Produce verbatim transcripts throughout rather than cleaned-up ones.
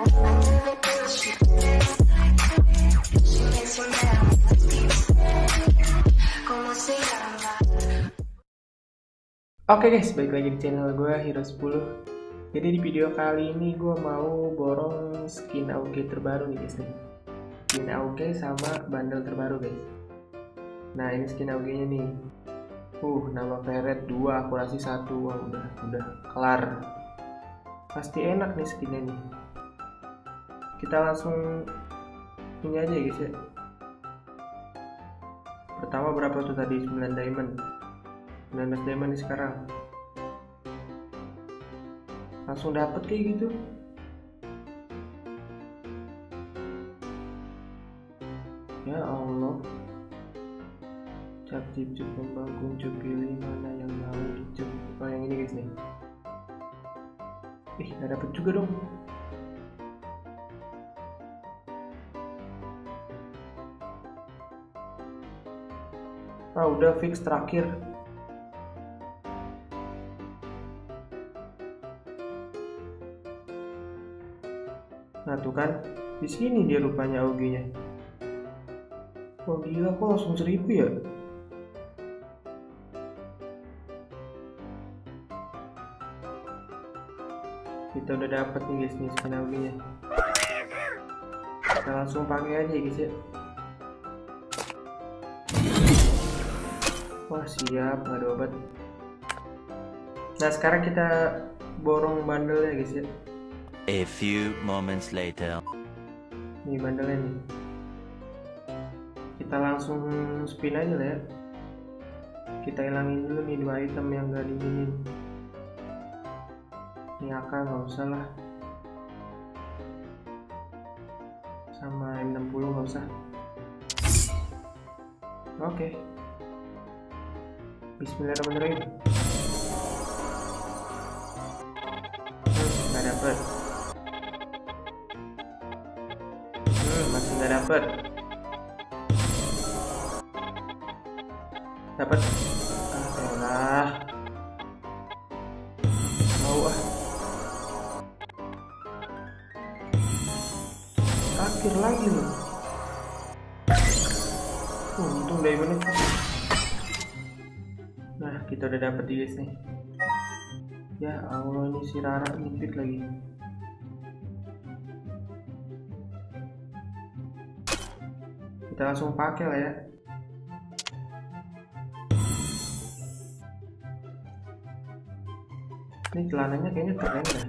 Oke guys, balik lagi di channel gue Hero sepuluh. Jadi di video kali ini gue mau borong skin A U G terbaru nih guys nih. Skin A U G sama bundle terbaru guys. Nah ini skin A U G nya nih. Uh, nama Ferret dua, akurasi satu. Wah, udah udah kelar. Pasti enak nih skinnya nih. Kita langsung ini aja guys ya. Pertama berapa tuh tadi? sembilan diamond. sembilan belas diamond nih sekarang. Langsung dapet kayak gitu. Ya Allah. Cap cip cup kembang kuncup, pilih mana yang mau dicup. Oh yang ini guys nih. Ih gak dapet juga dong. Ah udah fix terakhir. Nah tuh kan, di sini dia rupanya A U G-nya. Oh gila, kok langsung seribu ya? Kita udah dapat nih guys nih skin A U G-nya. Kita langsung pakai aja guys ya. Wah siap, nggak ada obat. Nah sekarang kita borong bundle ya guys ya. A few moments later. Nih bandelnya nih. Kita langsung spin aja lah ya. Kita hilangin dulu nih dua item yang gak diinginin. Ini A K nggak usah lah. Sama M enam puluh nggak usah. Oke. Bismillahirrahmanirrahim. Hmm, nggak dapet. Masih nggak dapet. Dapat. Ah, mau ah. Akhir lagi loh. Uh, untung diamond. Nah, kita udah dapet guys nih. Ya Allah, ini si Rara ngipit lagi. Kita langsung pakai lah ya. Ini celananya kayaknya keren ya.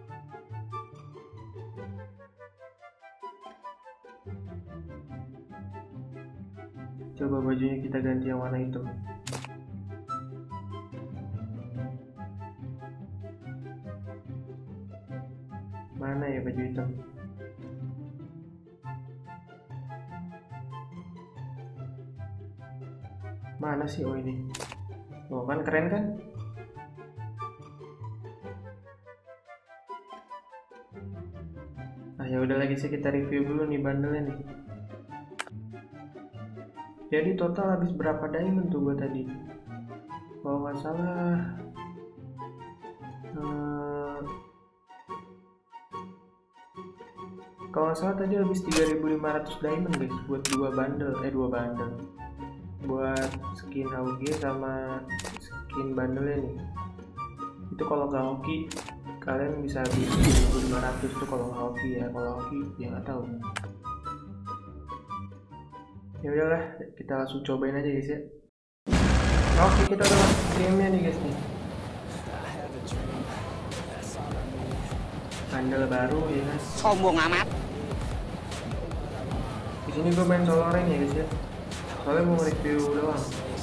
Coba bajunya kita ganti yang warna hitam. Mana ya baju hitam? Mana sih? Oh ini. Oh kan keren kan? Nah ya udah lagi sih, kita review dulu nih bandelnya nih. Jadi total habis berapa diamond tuh gua tadi? Kalau nggak salah hmm, kalau nggak salah tadi habis tiga ribu lima ratus diamond guys buat dua bundle eh dua bundle buat skin A U G sama skin bandelnya nih. Itu kalau nggak hoki kalian bisa habis tiga ribu lima ratus tuh kalau nggak hoki ya. Kalau hoki ya nggak tahu. Ya udahlah, kita langsung cobain aja guys ya. Oke, kita udah masuk gamenya nih guys nih. Bundle baru ya kan. Sombong amat. Di sini gue main solo rank ya guys ya. Soalnya mau review doang.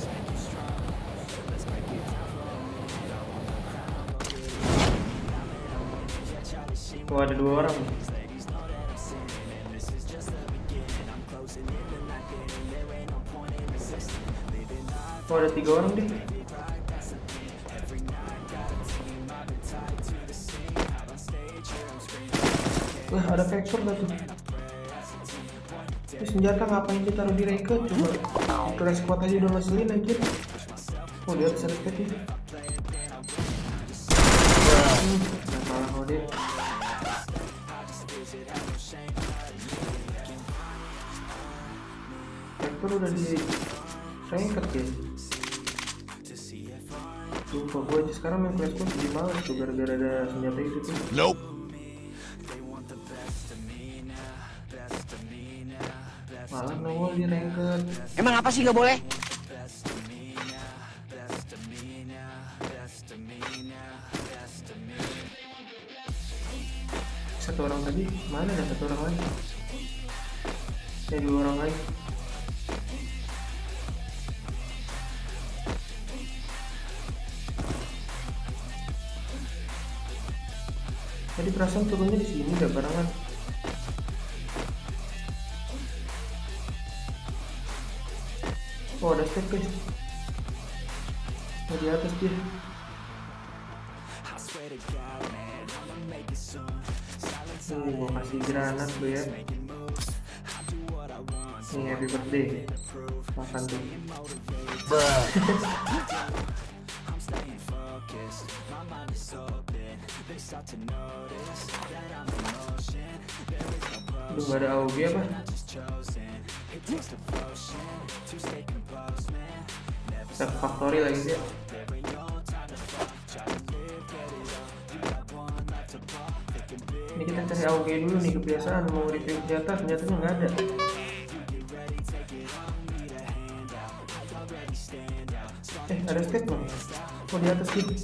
Oh ada dua orang. Oh ada tiga orang deh. Wah ada vector gak tuh? Ini senjata ngapain kita taruh di record? Coba ke squad aja udah ngeselin anjir. Oh dia ada respect nih. Hmm, gak salah kok dia. kan udah di ranked ya. Lupa gue aja sekarang main Clash Squad jadi males tuh gara-gara ada senjata itu tuh. Nope. Malah nongol di ranked. Emang apa sih nggak boleh? Satu orang tadi mana, ada satu orang lagi ya, dua orang lagi. Tadi perasaan turunnya di sini gak barengan. Oh ada step guys, oh di atas dia. Nih gua kasih granat lu ya. Nih happy birthday, makan tuh. Aduh gak ada A U G apa? Kita factory lagi sih. Ini kita cari A U G dulu nih, kebiasaan mau review senjata, senjatanya nggak ada. Eh ada step loh. Oh di atas gitu.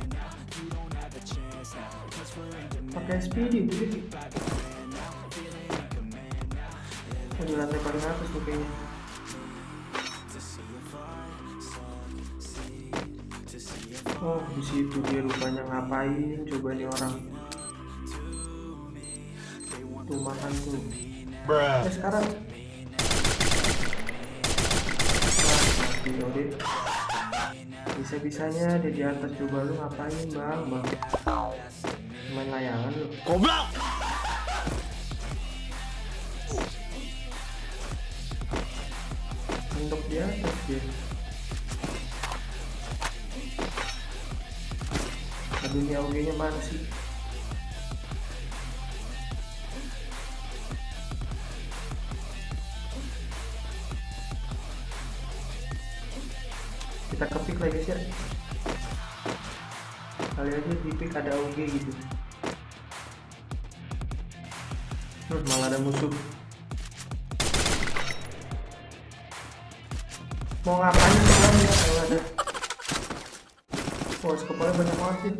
Pakai S P D itu dia. Oh di lantai paling atas tuh kayaknya. Oh di situ dia rupanya, ngapain coba nih orang. Tuh makan tuh. Eh sekarang. Nah, mati bisa-bisanya dia di atas, coba lu ngapain bang bang. Main layangan lu. Goblok. Untuk di atas dia. Aduh ini A U G nya mana sih? Kita kepik lagi guys ya. Kali aja di pick ada A U G gitu. Hmm, malah ada musuh. Mau ngapain sekarang ya kalau ada. Oh, kepala banyak banget sih.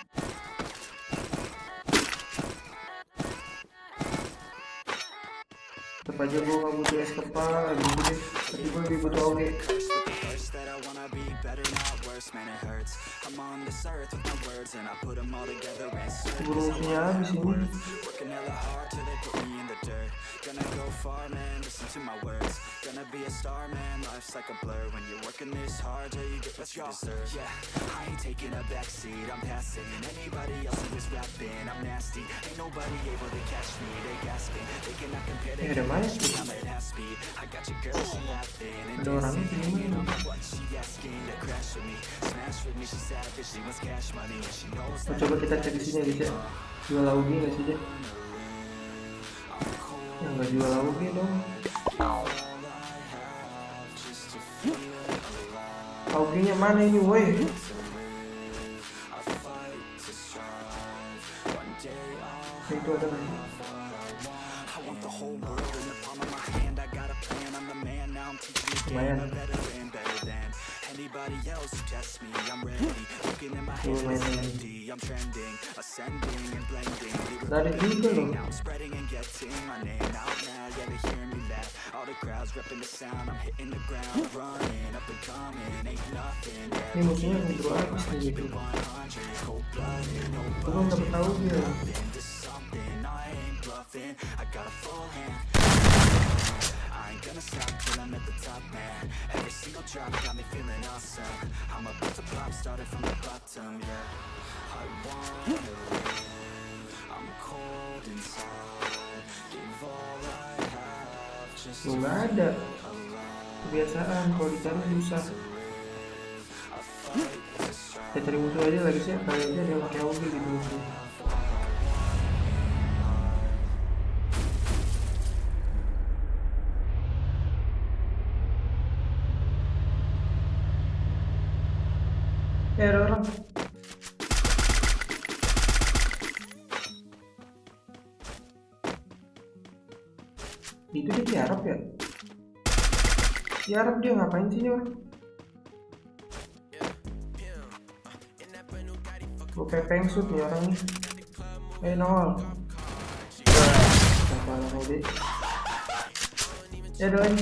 Tetep aja gue gak butuh es kepala gitu deh. Tapi gue lebih butuh A U G. Buru musuhnya habis ini. Gonna go far, man, listen to my words. Gonna be a star, man, life's like a blur. When you're working this hard, yeah, you get what you deserve. Yeah, I ain't taking a backseat, I'm passing anybody else who is rapping. I'm nasty, ain't nobody able to catch me. They gasping, they cannot compare, they can't match me. I'm at half speed, I got your girl, she laughing and dancing. You know what, she asking to crash with me. Smash with me, she savage, she wants cash money. And she knows that. Coba kita cek di sini guys ya. Jual A U G nggak sih dia? Yang nggak jual A U G dong. A U G nya mana ini woi? Itu ada lagi. Lumayan. Anybody else who tests me, I'm ready. Looking in my head, I'm trending, ascending and blending. Dari juga loh. Spreading and getting my name out now. Yeah, they hear me laugh. All the crowds repping the sound. I'm hitting the ground, running up and coming. Ain't nothing. Ini musuhnya kontrol habis nih gitu. Aku nggak tahu dia. I got a full hand. I ain't gonna stop till I'm at the top, man. Every single drop got me feeling awesome. I'm about to pop, started from the bottom, yeah. I wanna live, I'm cold inside. Give all I have, just to nggak ada. Kebiasaan kalau dicari susah. Saya cari musuh aja lagi sih, kali aja dia pakai A U G gitu musuh. Eh, ada orang. Itu dia tiarap ya? Tiarap dia ngapain sih ini orang? Gue pepeng shoot nih orang nih. Eh nol. Apa lah kau deh? Ya ada lagi.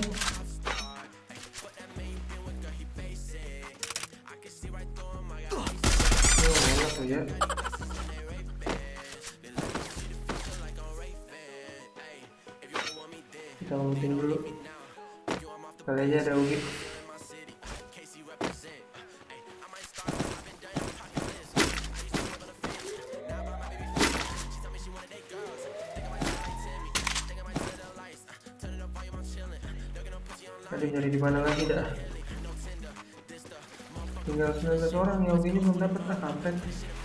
Oh enak tuh ya. Kita ngumutin dulu. Kali aja ada U G. Ada nyari di mana lagi dah? Tinggal sembilan belas orang ya, U G-nya belum dapat lah, kampret.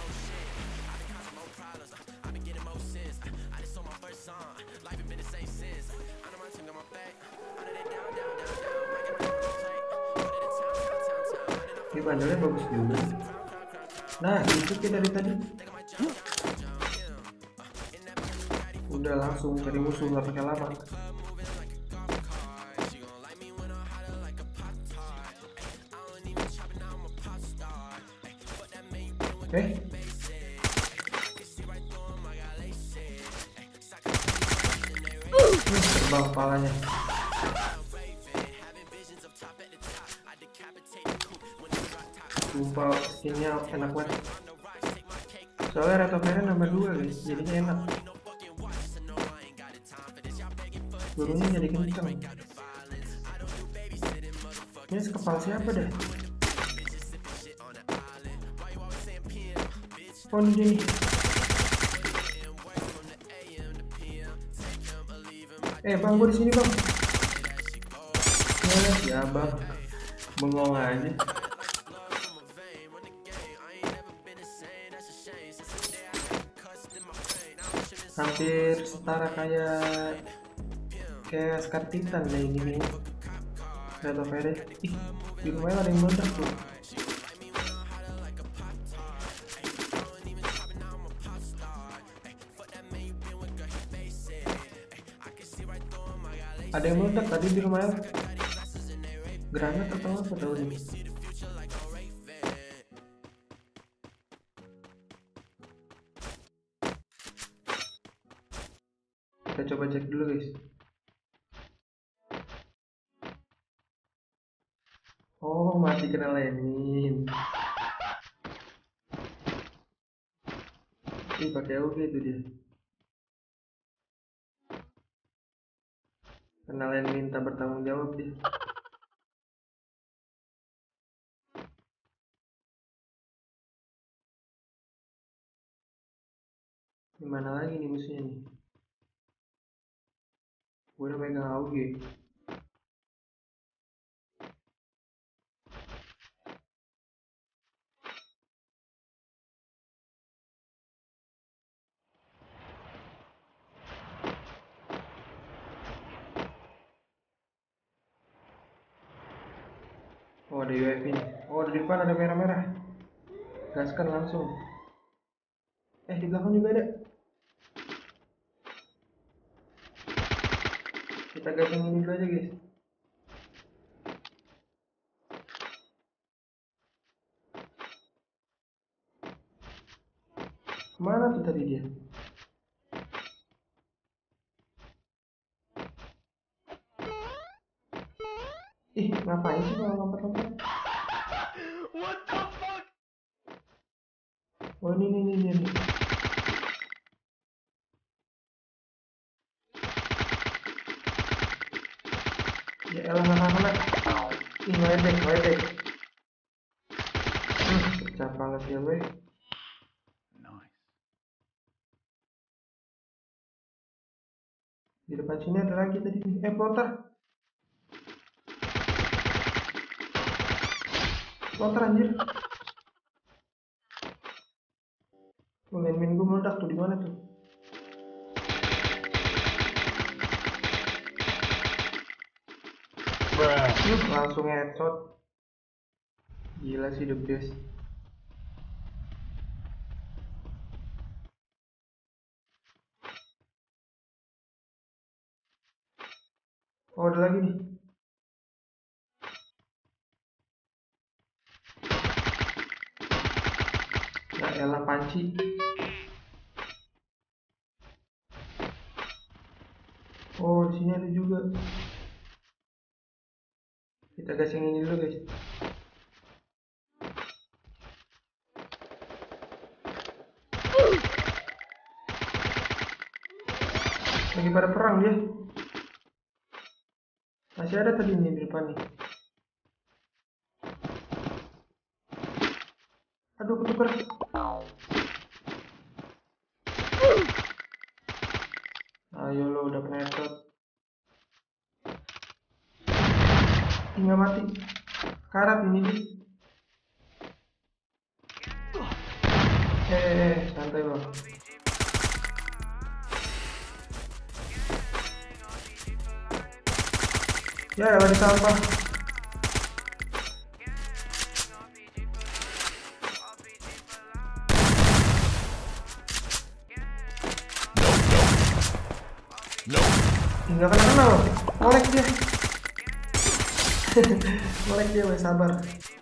Ini bandelnya bagus juga. Nah, itu kita dari tadi. Udah langsung cari musuh, nggak pakai lama. Eh, terbang kepalanya. Sumpah skinnya enak banget. Soalnya Red of Fire nomor dua guys, jadinya enak. Gurunya jadi kenceng. Ini sekepal siapa dah? Oh ini dia nih. Eh bang, gue di sini bang. Ya, ya bang, bengong aja. Hampir setara kayak kayak Scar Titan nih gini. Red of Fire. Ih, di rumahnya ada yang meledak tuh. Ada yang meledak tadi di rumahnya. Granat atau apa tahu nih. Kita coba cek dulu guys. Oh, mati kena Lenin. Ih, pakai U G itu dia. Kena Lenin minta bertanggung jawab dia. Gimana lagi nih musuhnya nih? Gue udah pegang A U G. Oh ada U A V nih. Oh di depan ada merah-merah. Gaskan langsung. Eh di belakang juga ada. Kita gas yang ini dulu aja guys. Mana tuh tadi dia? Ih, ngapain sih kalau lompat-lompat? What the fuck? Oh, ini nih nih nih. Ya elah nggak kena. Ih, ngeledek, ngeledek. Hmm, pecah banget ya, weh. Nice. Di depan sini ada lagi tadi. Eh, plotter. Plotter anjir. Main main gue meledak tuh di mana tuh? Bruh. Langsung headshot. Gila sih the best. Oh, ada lagi nih. Ya elah, panci. Oh, di sini ada juga. Kita gas yang ini dulu, guys. Lagi pada perang dia. Masih ada tadi nih di depan nih. Aduh, ketukar. Ayo lo, udah penetrat. Tinggal mati. Karat ini nih. Eh, eh, santai bang. Ya, lagi sampah. Tinggal kena kena loh. Ngorek dia. Ngorek dia, weh, sabar.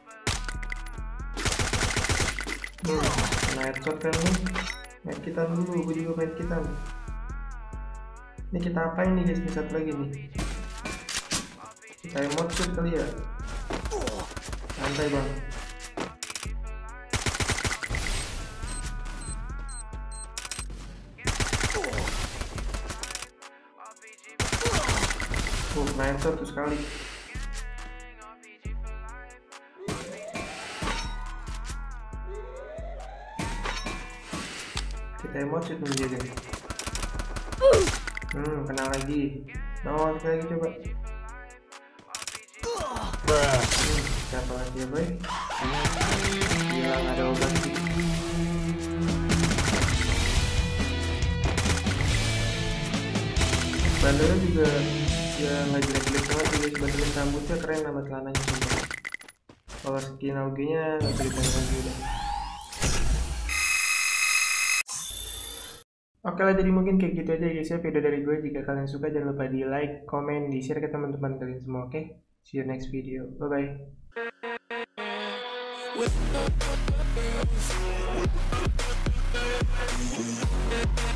Hmm, kena headshot kan nih. Main kita dulu, gue juga main kita. Ini kita apain nih guys, ini satu lagi nih. Kita emote shoot kali ya. Santai bang. Oh, kena headshot tuh sekali. Kita emote shoot nih dia guys. Hmm, kena lagi. Nah, sekali lagi coba. Hmm, siapa lagi ya boy? Gila, gak ada obat sih. Bandelnya juga ya nggak jelek-jelek banget sih guys. Bandelin rambutnya keren sama celananya juga. Kalau skin A U G nya nggak bisa ditanya lagi udah. Oke lah, jadi mungkin kayak gitu aja guys ya video dari gue. Jika kalian suka jangan lupa di like, komen, di share ke teman-teman kalian semua. Oke, okay? See you next video. Bye bye.